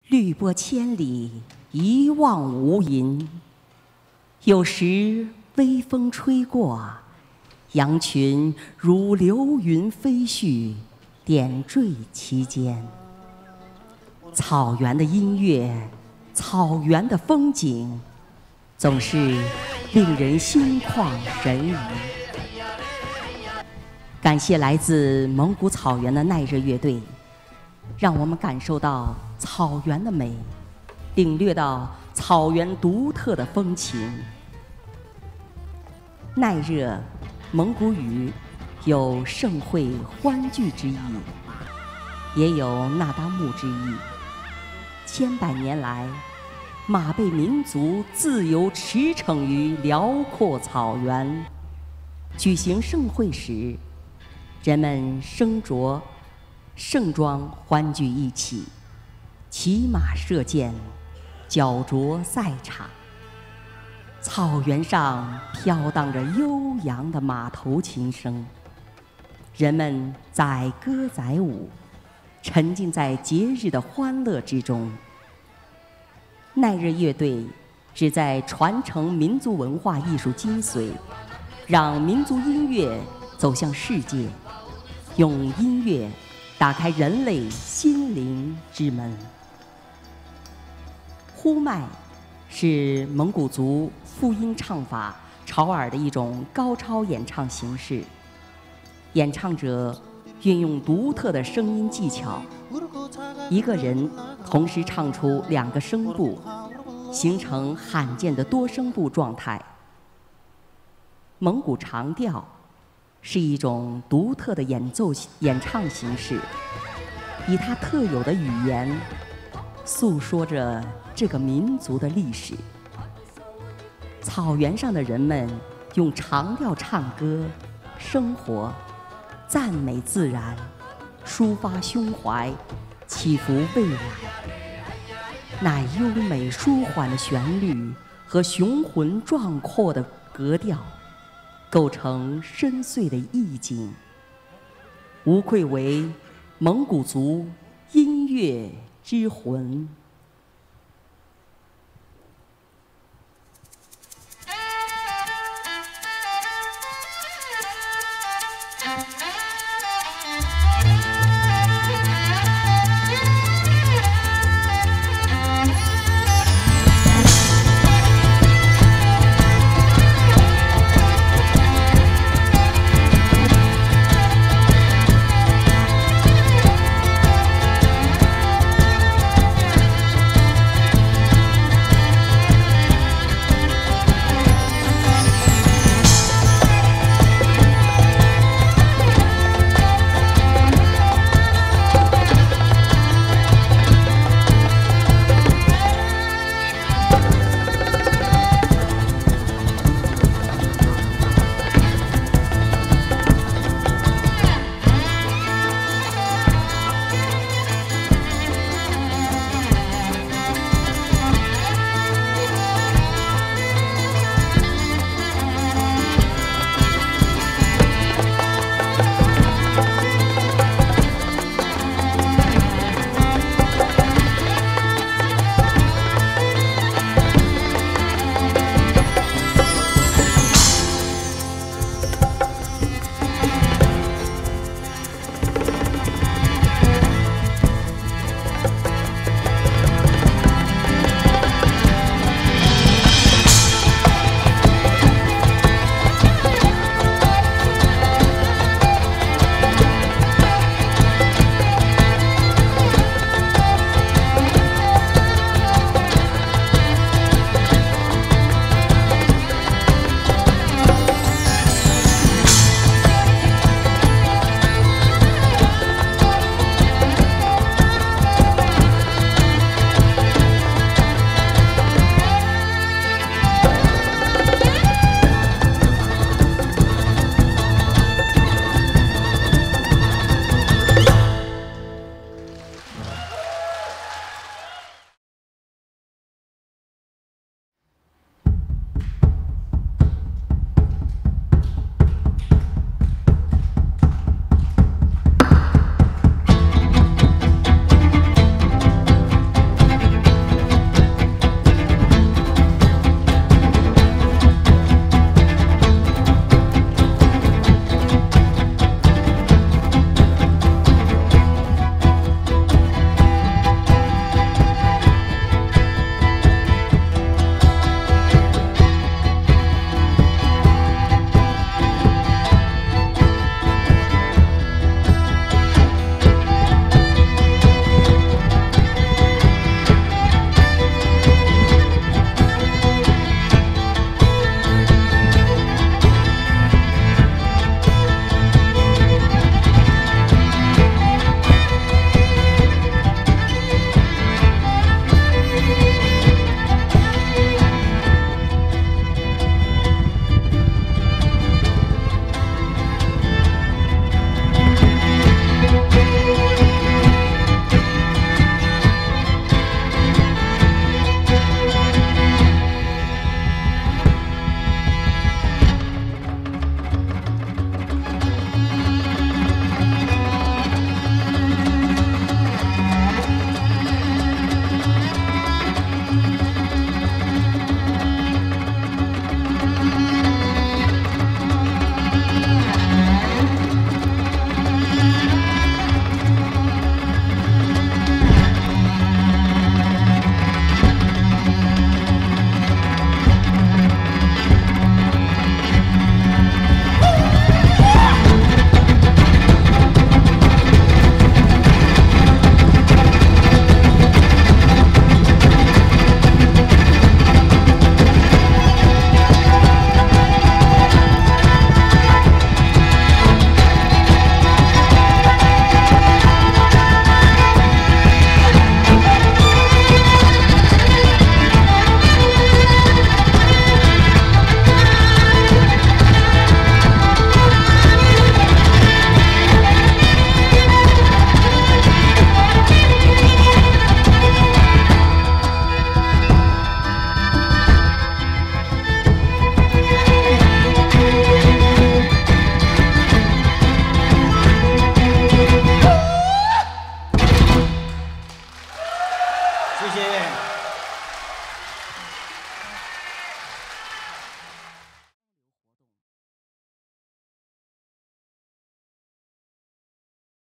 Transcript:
绿波千里，一望无垠。有时微风吹过，羊群如流云飞絮，点缀其间。草原的音乐，草原的风景，总是令人心旷神怡。感谢来自蒙古草原的耐热乐队，让我们感受到草原的美，领略到草原独特的风情。耐热，蒙古语有盛会欢聚之意，也有那达慕之意。千百年来，马背民族自由驰骋于辽阔草原。举行盛会时，人们身着盛装欢聚一起，骑马射箭，脚着赛场。草原上飘荡着悠扬的马头琴声，人们载歌载舞，沉浸在节日的欢乐之中。耐热乐队旨在传承民族文化艺术精髓，让民族音乐走向世界，用音乐打开人类心灵之门。呼麦是蒙古族复音唱法潮耳的一种高超演唱形式，演唱者运用独特的声音技巧，一个人同时唱出2个声部，形成罕见的多声部状态。蒙古长调是一种独特的演唱形式，以它特有的语言诉说着这个民族的历史。草原上的人们用长调唱歌、生活、赞美自然，抒发胸怀，祈福未来。那优美舒缓的旋律和雄浑壮阔的格调，构成深邃的意境，无愧为蒙古族音乐之魂。 谢谢。